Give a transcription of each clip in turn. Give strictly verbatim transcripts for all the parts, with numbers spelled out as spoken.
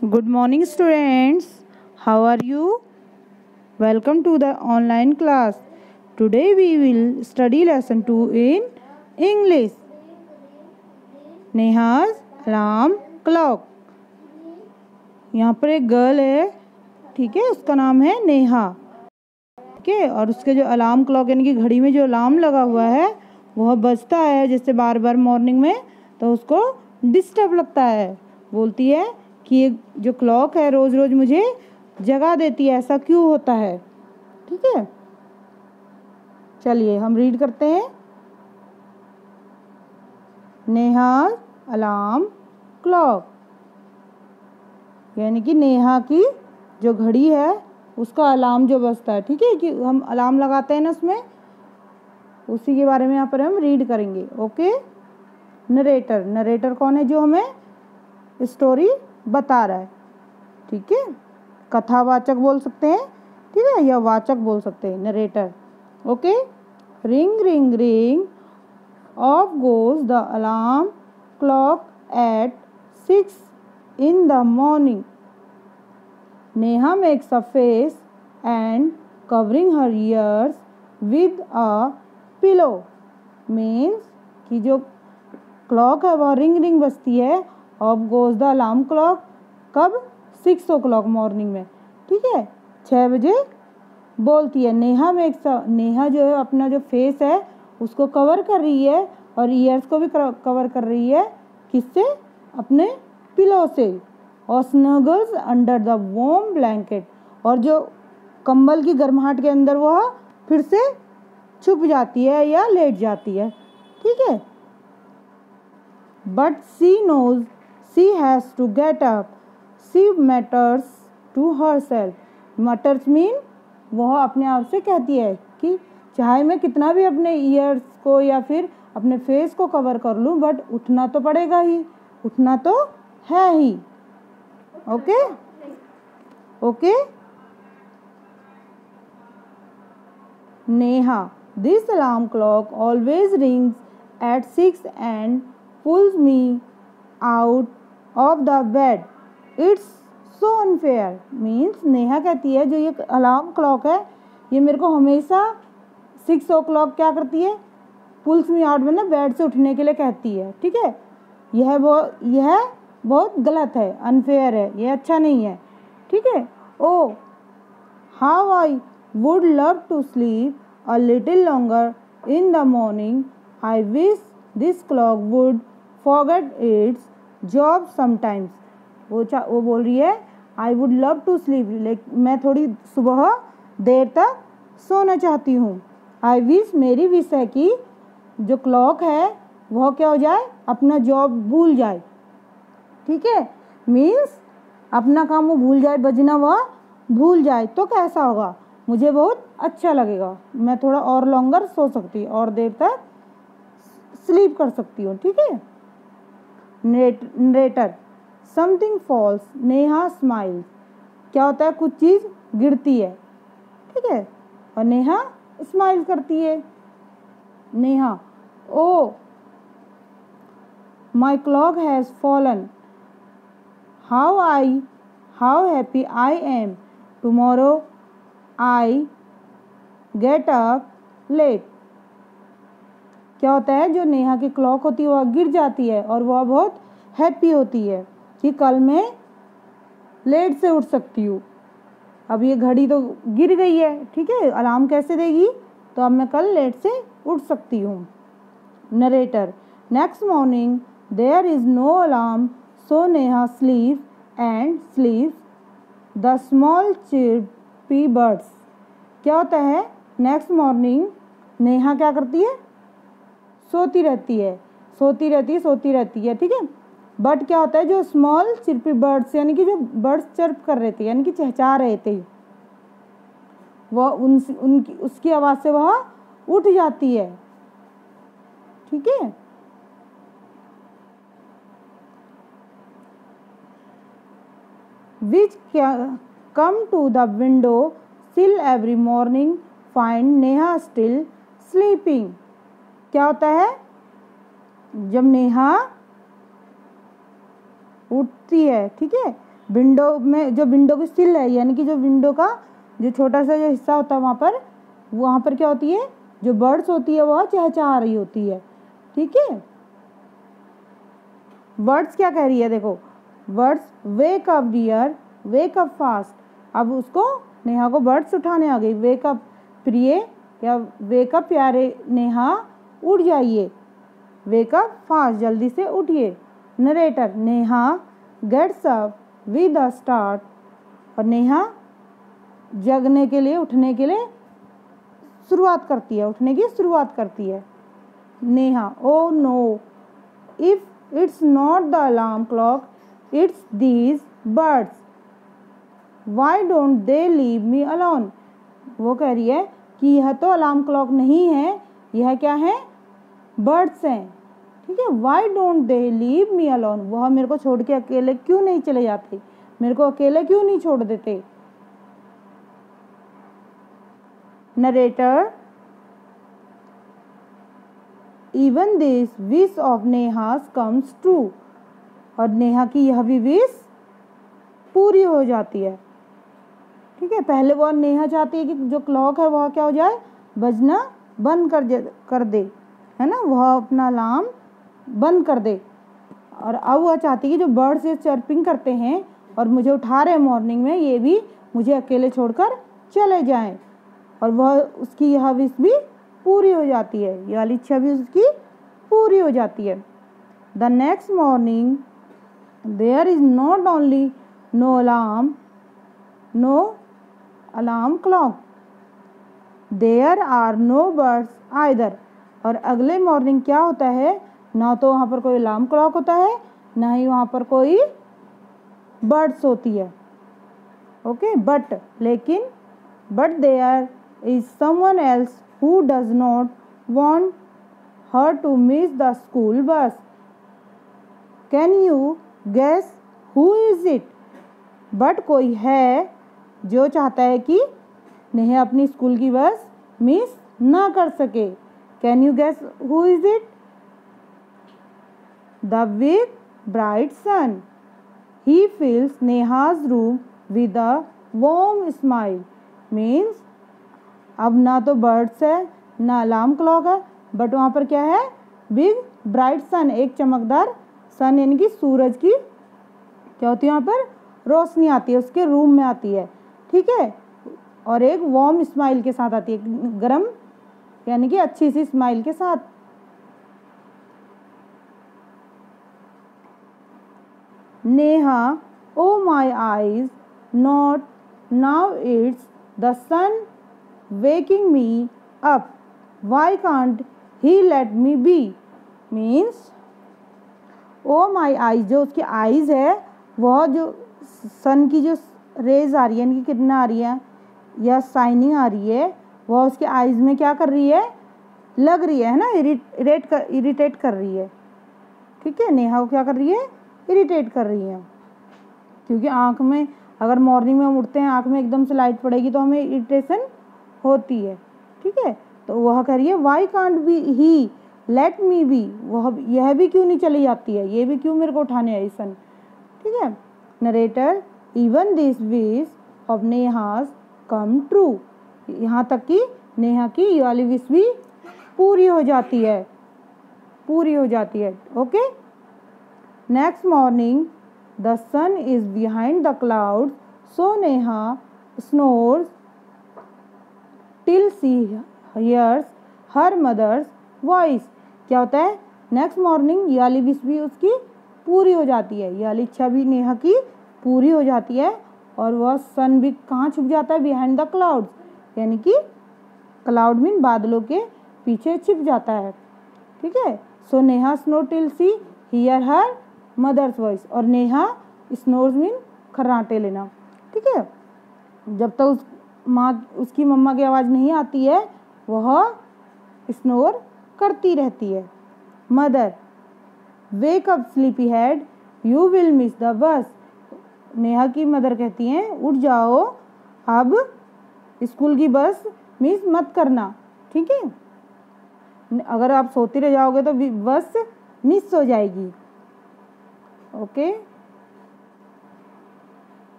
Good morning, students. How are you? Welcome to the online class. Today we will study lesson two in English. Neha's alarm clock. यहाँ पर एक girl है, ठीक है, उसका नाम है नेहा, ठीक है, और उसके जो अलार्म क्लॉक यानी कि घड़ी में जो अलार्म लगा हुआ है वह बजता है जैसे बार बार मॉर्निंग में, तो उसको डिस्टर्ब लगता है। बोलती है कि ये जो क्लॉक है रोज़ रोज़ मुझे जगा देती है, ऐसा क्यों होता है। ठीक है, चलिए हम रीड करते हैं। नेहा अलार्म क्लॉक, यानी कि नेहा की जो घड़ी है उसका अलार्म जो बजता है, ठीक है, कि हम अलार्म लगाते हैं ना उसमें, उसी के बारे में यहाँ पर हम रीड करेंगे। ओके, नरेटर, नरेटर कौन है? जो हमें स्टोरी बता रहा है, ठीक है, कथावाचक बोल सकते हैं, ठीक है, या वाचक बोल सकते हैं, narrator. Okay, ring ring ring off goes the alarm clock at six in the morning. Neha makes a face and covering her ears with a pillow. Means कि जो क्लॉक है वह रिंग रिंग बजती है। Off goes the alarm clock, कब? Six o'clock morning में, ठीक है, छः बजे बोलती है। नेहा मेक्स अ, नेहा जो है अपना जो फेस है उसको कवर कर रही है और ईयर्स को भी कवर कर रही है। किससे? अपने पिलो से। और snuggles under the warm blanket, और जो कंबल की गर्माहट के अंदर वह फिर से छुप जाती है या लेट जाती है, ठीक है। But she knows she has to get up, she matters to herself. Matters mean वह अपने आप से कहती है कि चाहे मैं कितना भी अपने ईयर्स को या फिर अपने फेस को कवर कर लूँ, बट उठना तो पड़ेगा ही, उठना तो है ही। Okay okay Neha, this alarm clock always rings at six and pulls me out of the bed, it's so unfair. Means Neha कहती है जो ये अलार्म क्लॉक है ये मेरे को हमेशा सिक्स ओ क्लॉक क्या करती है? पुल्स मी आउट, मतलब बेड से उठने के लिए कहती है, ठीक है। यह वो यह बहुत गलत है, अनफेयर है, ये अच्छा नहीं है, ठीक है। Oh how I would love to sleep a little longer in the morning, I wish this clock would forget its job sometimes. वो चा वो बोल रही है I would love to sleep, like मैं थोड़ी सुबह देर तक सोना चाहती हूँ। आई विश, मेरी विश है कि जो क्लॉक है वह क्या हो जाए? अपना जॉब भूल जाए, ठीक है। मीन्स अपना काम वो भूल जाए, बजना वह भूल जाए, तो कैसा होगा? मुझे बहुत अच्छा लगेगा, मैं थोड़ा और लॉन्गर सो सकती हूँ और देर तक स्लीप कर सकती हूँ, ठीक है। Narrator, something falls, Neha smiles. क्या होता है? कुछ चीज़ गिरती है, ठीक है, और नेहा स्माइल करती है। Neha, oh my clock has fallen, how I how happy I am, tomorrow I get up late. क्या होता है? जो नेहा की क्लॉक होती है वह गिर जाती है और वह बहुत हैप्पी होती है कि कल मैं लेट से उठ सकती हूँ। अब ये घड़ी तो गिर गई है, ठीक है, अलार्म कैसे देगी? तो अब मैं कल लेट से उठ सकती हूँ। Narrator, next morning there is no alarm, so Neha sleep and sleep the small chirpy birds. क्या होता है? नेक्स्ट मॉर्निंग नेहा क्या करती है? सोती रहती है, सोती रहती है, सोती रहती है, ठीक है। बट क्या होता है? जो स्मॉल चिर्पी बर्ड्स, यानी कि जो बर्ड्स चर्प कर रहे थे, यानी कि चहचहा रहे थे, वह उन उनकी उसकी आवाज़ से वह उठ जाती है, ठीक है। Which come to the window sill every morning, find Neha still sleeping। क्या होता है? जब नेहा उठती है, ठीक है, विंडो में जो विंडो की सिल है, यानी कि जो विंडो का जो छोटा सा जो हिस्सा होता है वहाँ पर वहाँ पर क्या होती है, जो बर्ड्स होती है वह चहचहा रही होती है। ठीक है, बर्ड्स क्या कह रही है, देखो birds wake up dear, wake up fast. अब उसको नेहा को बर्ड्स उठाने आ गई। वेक अप प्रिय या वेक अप प्यारे नेहा, उठ जाइए। वेक अप फास्ट, जल्दी से उठिए। Narrator Neha gets up with a start, और नेहा जगने के लिए, उठने के लिए शुरुआत करती है, उठने की शुरुआत करती है। Neha oh no, if it's not the alarm clock, it's these birds, why don't they leave me alone. वो कह रही है कि यह तो अलार्म क्लॉक नहीं है, यह क्या है, बर्ड्स हैं। ठीक है, why don't they leave me alone, वह मेरे को छोड़ के अकेले क्यों नहीं चले जाते, मेरे को अकेले क्यों नहीं छोड़ देते। Narrator even this wish of Neha's comes true, और नेहा की यह भी विश पूरी हो जाती है। ठीक है, पहले वो नेहा चाहती है कि जो क्लॉक है वह क्या हो जाए, बजना बंद कर कर दे, है ना, वह अपना अलार्म बंद कर दे। और अब वह चाहती है कि जो बर्ड्स ये चर्पिंग करते हैं और मुझे उठा रहे हैं मॉर्निंग में, ये भी मुझे अकेले छोड़कर चले जाएं, और वह उसकी यह विश भी पूरी हो जाती है, ये वाली इच्छा भी उसकी पूरी हो जाती है। The next morning there is not only no alarm no alarm clock, there are no birds either. और अगले मॉर्निंग क्या होता है, ना तो वहाँ पर कोई अलार्म क्लॉक होता है, ना ही वहाँ पर कोई बर्ड्स होती है। ओके, बट लेकिन but there is someone else who does not want her to miss the school bus, can you guess who is it. But कोई है जो चाहता है कि नेहा अपनी स्कूल की बस मिस ना कर सके। Can you guess who is it, the big bright sun, he fills Neha's room with a warm smile. Means अब ना तो बर्ड्स है ना अलार्म क्लॉक है, बट वहाँ पर क्या है, बिग ब्राइट सन, एक चमकदार सन, यानी कि सूरज की क्या होती है वहाँ पर, रोशनी आती है, उसके रूम में आती है। ठीक है, और एक वार्म स्माइल के साथ आती है, गरम यानी कि अच्छी सी स्माइल के साथ। Neha oh my eyes not now, it's the sun waking me up, why can't he let me be. Means oh my eyes, जो उसकी आईज है वह जो सन की जो रेज आ रही है, यानी कि किरण आ रही है या शाइनिंग आ रही है, वह उसके आईज में क्या कर रही है, लग रही है ना, इरिटेट कर इरिटेट कर रही है। ठीक है, नेहा को क्या कर रही है, इरिटेट कर रही है, क्योंकि आँख में अगर मॉर्निंग में हम उठते हैं आँख में एकदम से लाइट पड़ेगी तो हमें इरिटेशन होती है। ठीक है, तो वह कह रही है why can't be he let me be, वह यह भी क्यों नहीं चली जाती है, ये भी क्यों मेरे को उठाने आई सन। ठीक है, narrator even this wish of Neha's come true, यहाँ तक कि नेहा की ये वाली विश भी पूरी हो जाती है, पूरी हो जाती है। Okay, next morning the sun is behind the cloud, so Neha snores till she hears her mother's voice. क्या होता है, नेक्स्ट मॉर्निंग ये वाली विश भी उसकी पूरी हो जाती है, ये वाली इच्छा भी नेहा की पूरी हो जाती है, और वह सन भी कहाँ छुप जाता है, बिहाइंड द क्लाउड्स, यानी कि क्लाउड मीन बादलों के पीछे छिप जाता है। ठीक है, so Neha snow till she hear her mother's voice, और नेहा स्नोर्स मीन खर्राटे लेना। ठीक है, जब तक उस माँ उसकी मम्मा की आवाज़ नहीं आती है वह स्नोर करती रहती है। Mother wake up sleepy head, you will miss the bus. Neha की मदर कहती हैं उठ जाओ, अब स्कूल की बस मिस मत करना। ठीक है, अगर आप सोती रह जाओगे तो बस मिस हो जाएगी। Okay,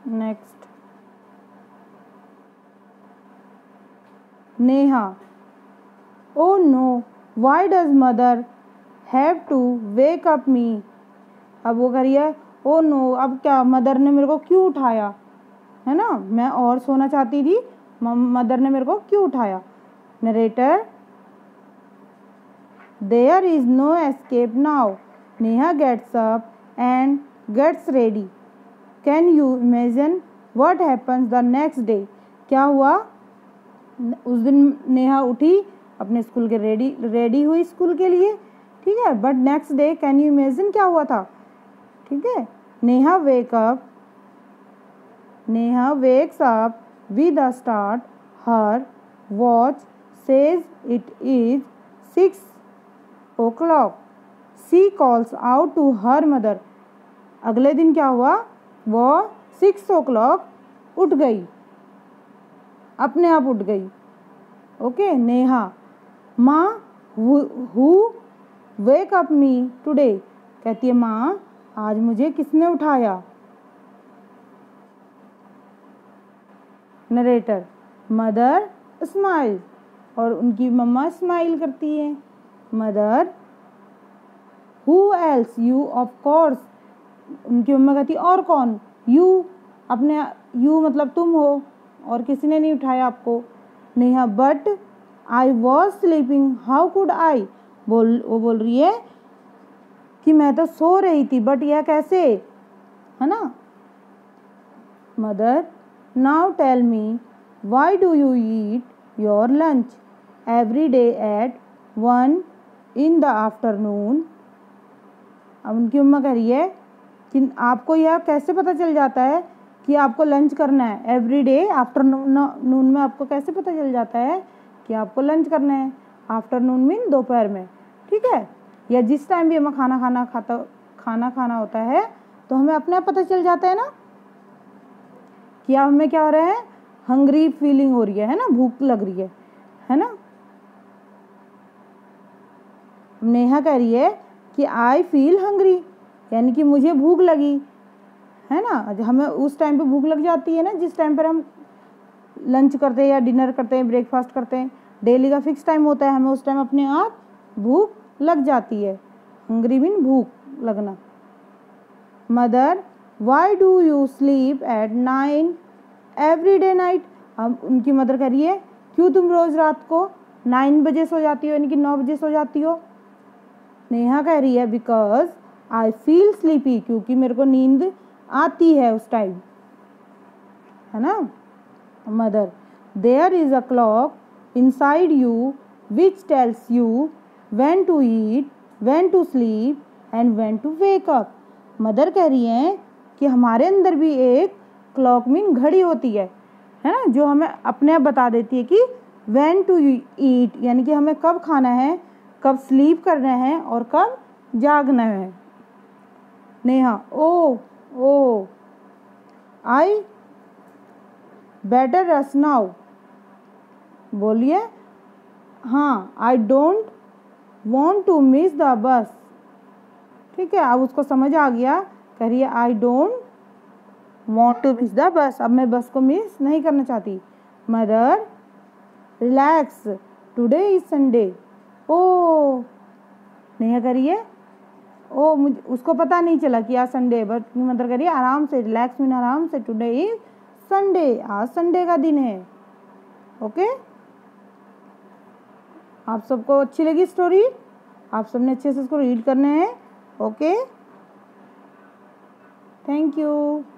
next Neha, oh no why does mother have to wake up me. अब वो करिए ओ नो, अब क्या मदर ने मेरे को क्यों उठाया, है ना, मैं और सोना चाहती थी, मदर ने मेरे को क्यों उठाया। Narrator, there is no escape now. Neha gets up and gets ready. Can you imagine what happens the next day. क्या हुआ, उस दिन नेहा उठी, अपने स्कूल के रेडी रेडी हुई स्कूल के लिए, ठीक है, but next day can you imagine क्या हुआ था, ठीक है। Neha wake up Neha wakes up with a start, her watch says it is six o'clock. She calls out to her mother. अगले दिन क्या हुआ, वो सिक्स ओ क्लॉक उठ गई, अपने आप उठ गई। ओके, नेहा, माँ who wake up me today. कहती है माँ आज मुझे किसने उठाया। नरेटर, मदर स्माइल, और उनकी मम्मा स्माइल करती है। Mother, who else, you of course. उनकी मम्मा कहती और कौन, यू, अपने यू मतलब तुम हो, और किसी ने नहीं उठाया आपको। Neha, but I was sleeping, how could I. बोल वो बोल रही है कि मैं तो सो रही थी, बट यह कैसे, है ना। Mother, now tell me why do you eat your lunch every day at one in the afternoon. अब उनकी मम्मा कह रही है कि आपको यह कैसे पता चल जाता है कि आपको लंच करना है, एवरी डे आफ्टरनून में आपको कैसे पता चल जाता है कि आपको लंच करना है। आफ्टरनून मीन दोपहर में, ठीक है, या जिस टाइम भी हमें खाना खाना खाता खाना खाना होता है तो हमें अपने आप पता चल जाता है ना कि अब हमें क्या हो रहा है, हंग्री फीलिंग हो रही है, है ना, भूख लग रही है, है ना। नेहा कह रही है कि आई फील हंग्री, यानी कि मुझे भूख लगी, है ना। हमें उस टाइम पे भूख लग जाती है ना जिस टाइम पर हम लंच करते हैं या डिनर करते हैं, ब्रेकफास्ट करते हैं, डेली का फिक्स टाइम होता है, हमें उस टाइम अपने आप भूख लग जाती है। हंग्री मीन भूख लगना। Mother, why do you sleep at nine every day night. अब उनकी मदर कह रही है क्यों तुम रोज रात को नाइन बजे सो जाती हो, यानी कि नौ बजे सो जाती हो। नेहा कह रही है बिकॉज आई फील स्लीपी, क्योंकि मेरे को नींद आती है उस टाइम, है ना। Mother, there is a clock inside you which tells you when to eat, when to sleep and when to wake up. Mother कह रही हैं कि हमारे अंदर भी एक क्लॉक मीन घड़ी होती है, है ना, जो हमें अपने आप बता देती है कि व्हेन टू ईट, यानी कि हमें कब खाना है, कब स्लीप करना है और कब जागना है। Neha, oh oh I better rest now. बोलिए, हाँ, I don't want to miss the bus. ठीक है, अब उसको समझ आ गया, कह रही है I don't want to miss the bus, अब मैं बस को मिस नहीं करना चाहती। Mother, relax, today is Sunday. Oh, Neha करिए, ओ मुझे उसको पता नहीं चला कि आज संडे, बट मदर करिए आराम से, रिलैक्स मीन आराम से, टुडे इज संडे, आज संडे का दिन है। ओके, आप सबको अच्छी लगी स्टोरी, आप सबने अच्छे से इसको रीड करना है। Okay, thank you.